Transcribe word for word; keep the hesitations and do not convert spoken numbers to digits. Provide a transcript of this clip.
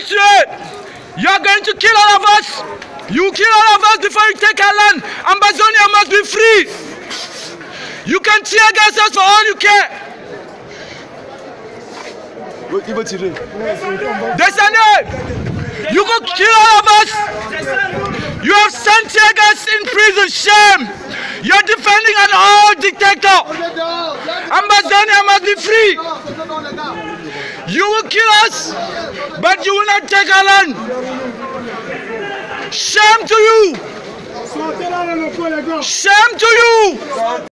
tuer. You are going to kill all of us. You kill all of us before you take our land. Amazonia must be free. You can tear gas us for all you care. Descendez. You go kill all of us. You have sent tear gas in prison. Shame. You are defending an old dictator. Amazonia must be free. You will kill us, but you will not take our land. Shame to you! Shame to you!